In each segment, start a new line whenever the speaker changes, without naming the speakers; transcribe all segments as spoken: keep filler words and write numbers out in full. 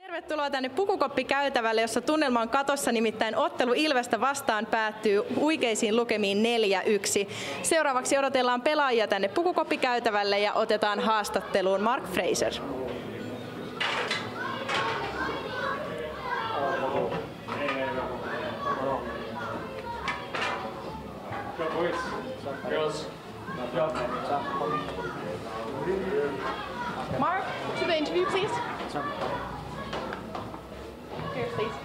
Tervetuloa tänne Pukukoppikäytävälle, jossa tunnelma on katossa, nimittäin ottelu Ilvestä vastaan päättyy huikeisiin lukemiin neljä yksi. Seuraavaksi odotellaan pelaajia tänne Pukukoppikäytävälle ja otetaan haastatteluun Mark Fraser. Mark, to the interview, please. Here, please.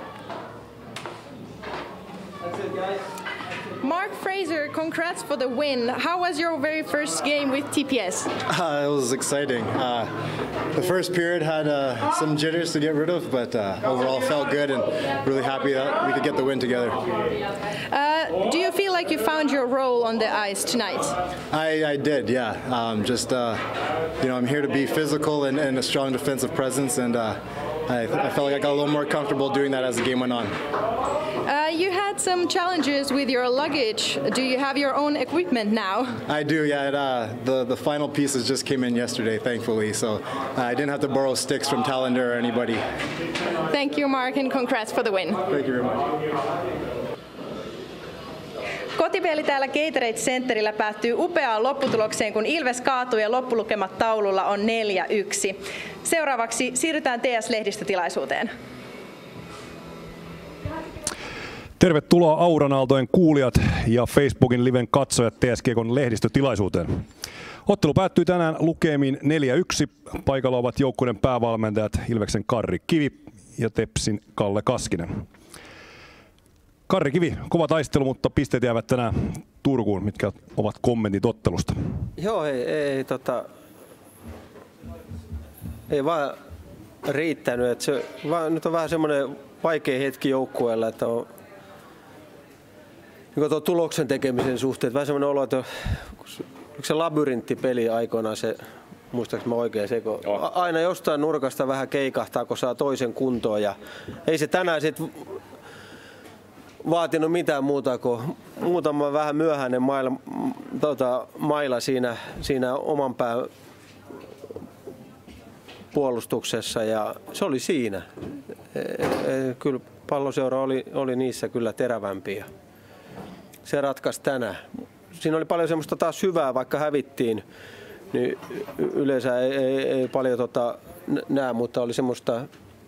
That's it, guys.
Mark Fraser, congrats for the win. How was your very first game with T P S?
Uh, it was exciting. Uh, the first period had uh, some jitters to get rid of, but uh, overall felt good and really happy that we could get the win together.
Uh, do you feel like you found your role on the ice tonight?
I, I did, yeah. Um, just, uh, you know, I'm here to be physical and, and a strong defensive presence, and uh, I, I felt like I got a little more comfortable doing that as the game went on.
Uh, you had some challenges with your luggage. Do you have your own equipment now?
I do, yeah. It, uh, the, the final pieces just came in yesterday, thankfully, so uh, I didn't have to borrow sticks from Talander or anybody.
Thank you, Mark, and congrats for the win.
Thank you very much.
Kotipeli täällä Gatorade Centerillä päättyy upeaan lopputulokseen, kun Ilves kaatuu ja loppulukemat taululla on neljä yksi. Seuraavaksi siirrytään T S-lehdistötilaisuuteen.
Tervetuloa Auranaaltojen kuulijat ja Facebookin liven katsojat T S Kiekon lehdistötilaisuuteen. Ottelu päättyy tänään lukemiin neljä yksi. Paikalla ovat joukkueiden päävalmentajat Ilveksen Karri Kivi ja Tepsin Kalle Kaskinen. Karri Kivi, kova taistelu, mutta pisteet jäävät tänään Turkuun. Mitkä ovat kommentit ottelusta?
Joo, ei, ei, tota, ei vaan riittänyt. Että se, vaan, nyt on vähän semmoinen vaikea hetki joukkueella, että on niin tuon tuloksen tekemisen suhteen. Vähän semmoinen olo, että se labyrinttipeli aikoinaan se, muistaakseni mä oikein se, kun aina jostain nurkasta vähän keikahtaa, kun saa toisen kuntoon. Ja ei se tänään sitten vaatinut mitään muuta kuin muutama vähän myöhäinen maila, tota, maila siinä, siinä oman pään puolustuksessa ja se oli siinä. E, e, kyllä Palloseura oli, oli niissä kyllä terävämpiä. Se ratkaisi tänään. Siinä oli paljon semmoista taas hyvää, vaikka hävittiin, niin yleensä ei, ei, ei paljon tota, näe, mutta oli semmoista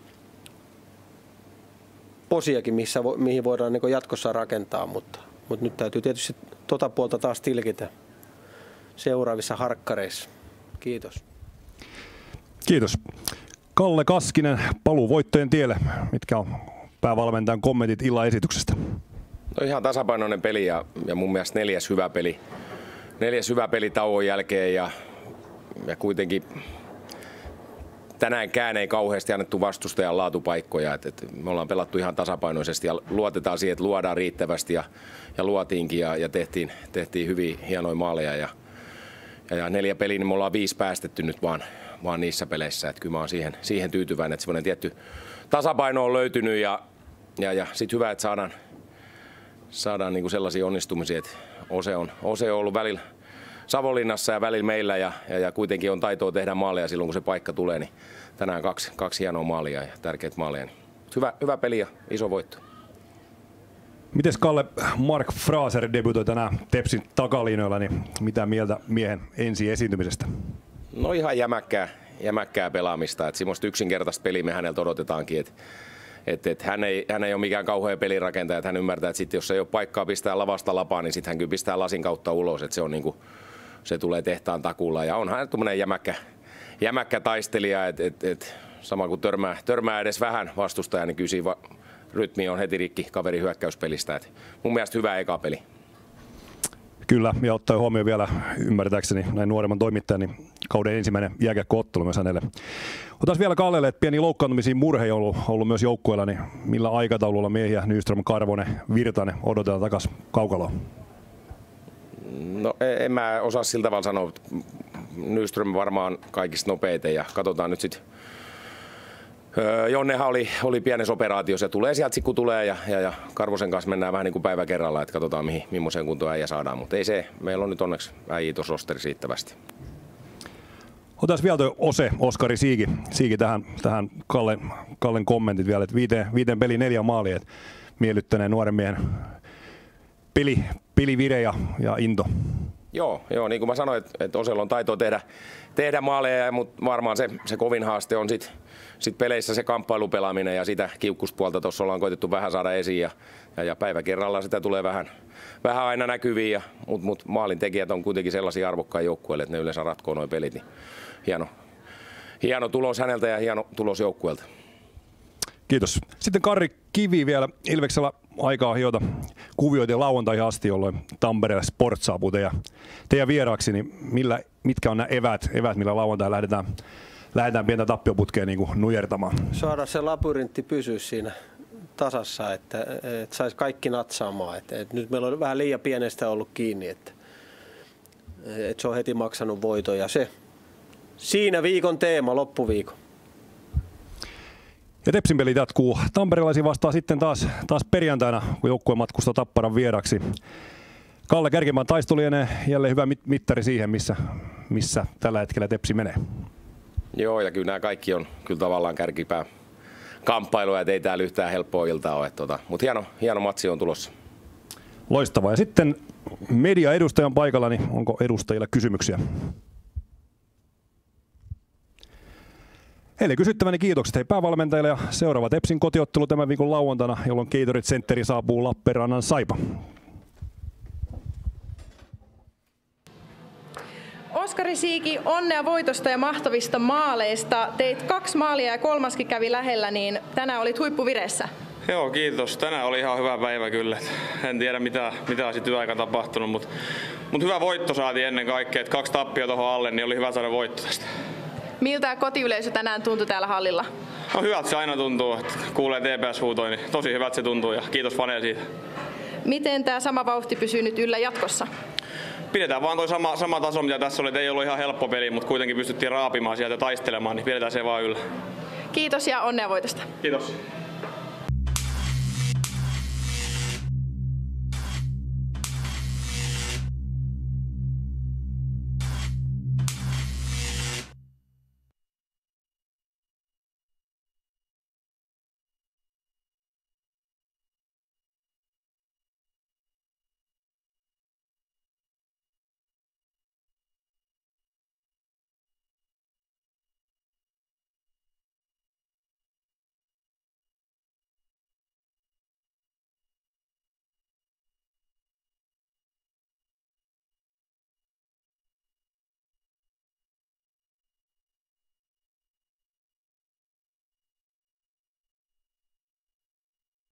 posiakin, missä, mihin voidaan niin jatkossa rakentaa, mutta, mutta nyt täytyy tietysti tota puolta taas tilkitä seuraavissa harkkareissa. Kiitos.
Kiitos. Kalle Kaskinen, paluu voittojen tielle. Mitkä on päävalmentajan kommentit illan esityksestä?
No ihan tasapainoinen peli ja, ja mun mielestä neljäs hyvä peli. Neljäs hyvä peli tauon jälkeen ja, ja kuitenkin tänäänkään ei kauheasti annettu vastustajan laatupaikkoja. Et, et me ollaan pelattu ihan tasapainoisesti ja luotetaan siihen, että luodaan riittävästi ja, ja luotiinkin ja, ja tehtiin, tehtiin hyvin hienoja maaleja. Ja, ja, ja neljä peliä, niin me ollaan viisi päästetty nyt vaan, vaan niissä peleissä. Et kyllä mä oon siihen, siihen tyytyväinen, että semmoinen tietty tasapaino on löytynyt ja, ja, ja sitten hyvä, että saadaan, saadaan niinku sellaisia onnistumisia, että Ose on, Ose on ollut välillä Savonlinnassa ja välillä meillä ja, ja, ja kuitenkin on taitoa tehdä maaleja silloin, kun se paikka tulee. Niin tänään kaksi, kaksi hienoa maalia ja tärkeitä maaleja. Niin hyvä, hyvä peli ja iso voitto.
Mites Kalle, Mark Fraser debutoi tänään Tepsin takalinjoilla, niin mitä mieltä miehen ensi esiintymisestä?
No ihan jämäkkää, jämäkkää pelaamista. Että semmoista yksinkertaista peliä me häneltä odotetaankin. Että et, et hän, ei, hän ei ole mikään kauhea pelirakentaja. Että hän ymmärtää, että sit, jos ei ole paikkaa pistää lavasta lapaan, niin sitten hän kyllä pistää lasin kautta ulos. Että se, on niinku, se tulee tehtaan takulla. Ja on hän tuommoinen jämäkkä, jämäkkä taistelija. Että et, et, sama kuin törmää, törmää edes vähän vastustaja, niin kyllä siinä rytmi on heti rikki kaveri hyökkäyspelistä. Et mun mielestä hyvä eka peli.
Kyllä, ja ottaa huomioon vielä ymmärtääkseni näin nuoremman toimittajan, niin kauden ensimmäinen jääkiekkoottelu myös hänelle. Otas vielä Kallelle, että pieni loukkaantumisia murhe on ollut, ollut myös joukkueella, niin millä aikataululla miehiä Nyström, Karvonen, Virtanen odotetaan takaisin kaukaloon?
No en mä osaa sillä tavalla sanoa. Nyström varmaan kaikista nopeiten ja katsotaan nyt sitten. Jonnehan oli, oli pienessä operaatiossa ja tulee sieltä kun tulee ja, ja, ja Karvosen kanssa mennään vähän niin kuin päivä kerrallaan, että katsotaan mihin, millaiseen kuntoon äijä saadaan, mutta ei se, meillä on nyt onneksi äijä tuossa rosteri riittävästi.
Otetaan vielä tuo Ose, Oskari Siiki, Siiki tähän, tähän Kallen, Kallen kommentit vielä, että viiteen, viiteen peli neljä maalia, että miellyttäneen nuoren miehen peli, pelivire ja, ja into.
Joo, joo, niin kuin mä sanoin, että, että Osella on taitoa tehdä, tehdä maaleja, mutta varmaan se, se kovin haaste on sitten sit peleissä se kamppailupelaaminen ja sitä kiukkuspuolta tuossa ollaan koitettu vähän saada esiin ja, ja, ja päivä kerrallaan sitä tulee vähän, vähän aina näkyviin, mutta mut maalintekijät on kuitenkin sellaisia arvokkaita joukkueille, että ne yleensä ratkoo nuo pelit. Niin hieno, hieno tulos häneltä ja hieno tulos joukkueelta.
Kiitos. Sitten Karri Kivi vielä Ilveksellä aikaa hiota kuvioita lauantaihin asti, jolloin Tampereelle Sport saapuu teidän, teidän vieraaksi. Niin millä, mitkä on nämä eväät, eväät millä lauantai lähdetään, lähdetään pientä tappioputkea niin kuin nujertamaan?
Saada se labyrintti pysyä siinä tasassa, että, että saisi kaikki natsaamaan. Että, että nyt meillä on vähän liian pienestä ollut kiinni, että, että se on heti maksanut voiton ja se siinä viikon teema, loppuviikon.
Ja Tepsin peli jatkuu. Tamperelaisia vastaa sitten taas, taas perjantaina, kun joukkue matkustaa Tapparan vieraksi. Kalle, Kärkimaan taistelu lienee jälleen hyvä mittari siihen, missä, missä tällä hetkellä Tepsi menee.
Joo, ja kyllä nämä kaikki on kyllä tavallaan kärkipää kamppailuja, että ei täällä yhtään helppoa iltaa ole. Tota, mutta hieno, hieno matsi on tulossa.
Loistavaa. Ja sitten media-edustajan paikalla, niin onko edustajilla kysymyksiä? Eli kysyttäväni kiitokset hei päävalmentajille ja seuraava Tepsin kotiottelu tämän viikon lauantaina, jolloin Gatorit Centeri saapuu Lappeenrannan Saipa.
Oskari Siiki, onnea voitosta ja mahtavista maaleista. Teit kaksi maalia ja kolmaskin kävi lähellä, niin tänään olit huippuvireessä.
Joo, kiitos. Tänään oli ihan hyvä päivä kyllä. En tiedä mitä, mitä on sitten yöaikaan tapahtunut, mutta, mutta hyvä voitto saatiin ennen kaikkea. Että kaksi tappia tuohon alle, niin oli hyvä saada voitto tästä.
Miltä kotiyleisö tänään tuntui täällä hallilla?
No hyvältä se aina tuntuu, että kuulee T P S-huutoja, niin tosi hyvältä se tuntuu ja kiitos faneille siitä.
Miten tämä sama vauhti pysyy nyt yllä jatkossa?
Pidetään vaan toi sama, sama taso, mitä tässä oli. Et ei ollut ihan helppo peli, mutta kuitenkin pystyttiin raapimaan sieltä ja taistelemaan, niin pidetään se vaan yllä.
Kiitos ja onnea voitosta.
Kiitos.